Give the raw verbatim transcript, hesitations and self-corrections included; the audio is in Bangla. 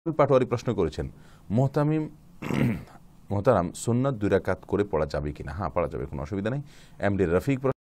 পাটোয়ারি প্রশ্ন করেছেন, মোহতামিম মোহতারাম সুন্নাত দুই রাকাত করে পড়া যাবে কিনা? হ্যাঁ, পড়া যাবে, কোনো অসুবিধা নেই। এমডি রফিক